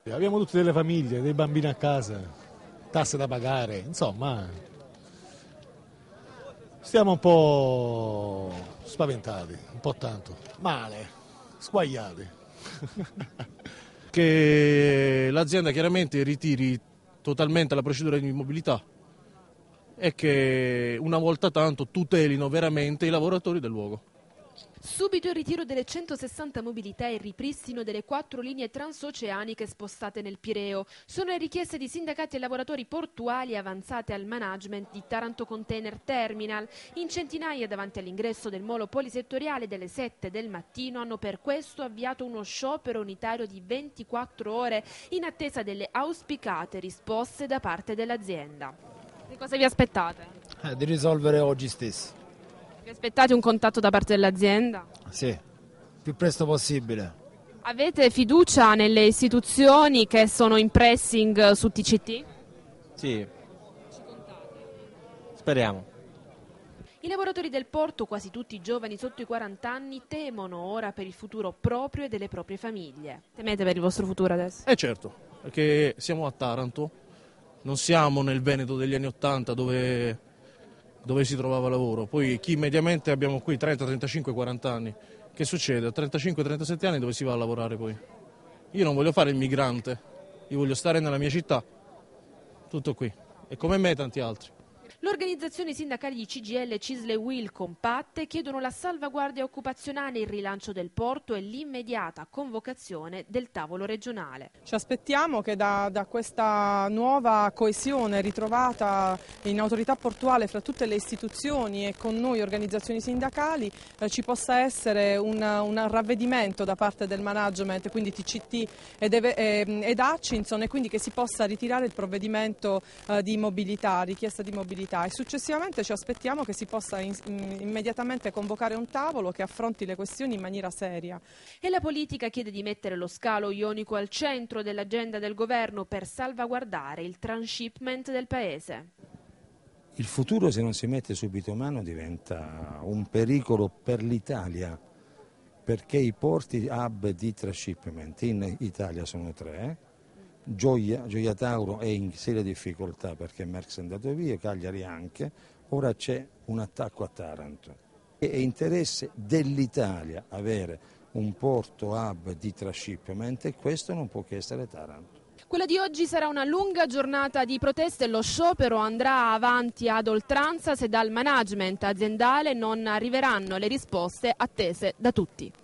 Abbiamo tutte delle famiglie, dei bambini a casa, tasse da pagare, insomma, stiamo un po' spaventati, un po' tanto, male, squagliati. Che l'azienda chiaramente ritiri totalmente la procedura di immobilità e che una volta tanto tutelino veramente i lavoratori del luogo. Subito il ritiro delle 160 mobilità e il ripristino delle 4 linee transoceaniche spostate nel Pireo. Sono le richieste di sindacati e lavoratori portuali avanzate al management di Taranto Container Terminal. In centinaia davanti all'ingresso del molo polisettoriale delle 7 del mattino hanno per questo avviato uno sciopero unitario di 24 ore in attesa delle auspicate risposte da parte dell'azienda. Che cosa vi aspettate? Di risolvere oggi stesso. Vi aspettate un contatto da parte dell'azienda? Sì, più presto possibile. Avete fiducia nelle istituzioni che sono in pressing su TCT? Sì, speriamo. I lavoratori del porto, quasi tutti giovani sotto i 40 anni, temono ora per il futuro proprio e delle proprie famiglie. Temete per il vostro futuro adesso? Certo, perché siamo a Taranto, non siamo nel Veneto degli anni '80 dove si trovava lavoro. Poi chi mediamente abbiamo qui 30, 35, 40 anni, che succede? A 35, 37 anni dove si va a lavorare poi? Io non voglio fare il migrante, io voglio stare nella mia città, tutto qui, e come me tanti altri. Le organizzazioni sindacali di CGIL, CISL e UIL compatte chiedono la salvaguardia occupazionale, il rilancio del porto e l'immediata convocazione del tavolo regionale. Ci aspettiamo che da questa nuova coesione ritrovata in autorità portuale fra tutte le istituzioni e con noi organizzazioni sindacali ci possa essere un ravvedimento da parte del management, quindi TCT ed Hutchinson, e quindi che si possa ritirare il provvedimento di mobilità, richiesta di mobilità, e successivamente ci aspettiamo che si possa immediatamente convocare un tavolo che affronti le questioni in maniera seria. E la politica chiede di mettere lo scalo ionico al centro dell'agenda del governo per salvaguardare il transshipment del paese. Il futuro, se non si mette subito mano, diventa un pericolo per l'Italia, perché i porti hub di transshipment in Italia sono 3. Gioia Tauro è in seria difficoltà perché Merckx è andato via, Cagliari anche, ora c'è un attacco a Taranto. È interesse dell'Italia avere un porto hub di transshipment e questo non può che essere Taranto. Quella di oggi sarà una lunga giornata di proteste e lo sciopero andrà avanti ad oltranza se dal management aziendale non arriveranno le risposte attese da tutti.